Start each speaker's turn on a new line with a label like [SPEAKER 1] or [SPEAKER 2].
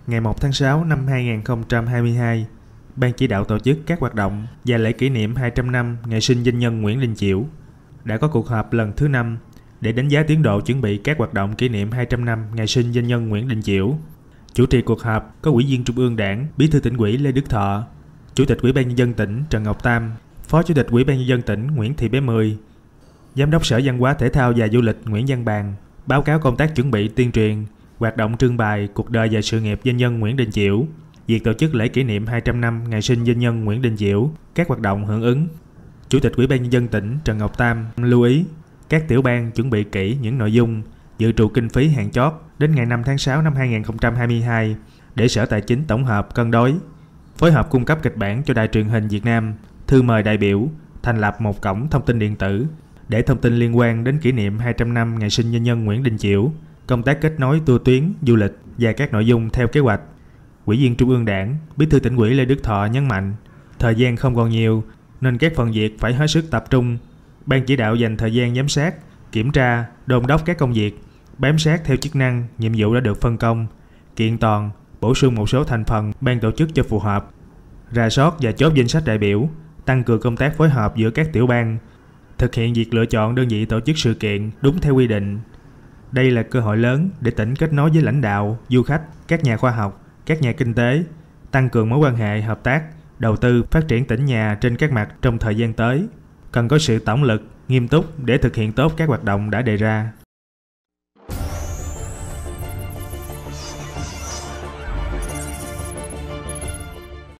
[SPEAKER 1] Ngày 1 tháng 6 năm 2022, Ban chỉ đạo tổ chức các hoạt động và lễ kỷ niệm 200 năm ngày sinh doanh nhân Nguyễn Đình Chiểu đã có cuộc họp lần thứ 5 để đánh giá tiến độ chuẩn bị các hoạt động kỷ niệm 200 năm ngày sinh doanh nhân Nguyễn Đình Chiểu. Chủ trì cuộc họp có Ủy viên Trung ương Đảng, Bí thư Tỉnh ủy Lê Đức Thọ, Chủ tịch Ủy ban nhân dân tỉnh Trần Ngọc Tam, Phó Chủ tịch Ủy ban nhân dân tỉnh Nguyễn Thị Bé Mười, Giám đốc Sở Văn hóa Thể thao và Du lịch Nguyễn Văn Bàn báo cáo công tác chuẩn bị tuyên truyền, hoạt động trưng bày cuộc đời và sự nghiệp doanh nhân Nguyễn Đình Chiểu, việc tổ chức lễ kỷ niệm 200 năm ngày sinh doanh nhân Nguyễn Đình Chiểu, các hoạt động hưởng ứng. Chủ tịch Ủy ban nhân dân tỉnh Trần Ngọc Tam lưu ý các tiểu ban chuẩn bị kỹ những nội dung, dự trù kinh phí hạn chót đến ngày 5 tháng 6 năm 2022 để Sở Tài chính tổng hợp cân đối, phối hợp cung cấp kịch bản cho Đài truyền hình Việt Nam, thư mời đại biểu, thành lập một cổng thông tin điện tử để thông tin liên quan đến kỷ niệm 200 năm ngày sinh doanh nhân Nguyễn Đình Chiểu, công tác kết nối tour tuyến, du lịch và các nội dung theo kế hoạch. Ủy viên Trung ương Đảng, Bí thư Tỉnh ủy Lê Đức Thọ nhấn mạnh, thời gian không còn nhiều nên các phần việc phải hết sức tập trung. Ban chỉ đạo dành thời gian giám sát, kiểm tra, đôn đốc các công việc, bám sát theo chức năng, nhiệm vụ đã được phân công, kiện toàn, bổ sung một số thành phần ban tổ chức cho phù hợp, rà soát và chốt danh sách đại biểu, tăng cường công tác phối hợp giữa các tiểu ban, thực hiện việc lựa chọn đơn vị tổ chức sự kiện đúng theo quy định. Đây là cơ hội lớn để tỉnh kết nối với lãnh đạo, du khách, các nhà khoa học, các nhà kinh tế, tăng cường mối quan hệ hợp tác, đầu tư, phát triển tỉnh nhà trên các mặt trong thời gian tới. Cần có sự tổng lực, nghiêm túc để thực hiện tốt các hoạt động đã đề ra.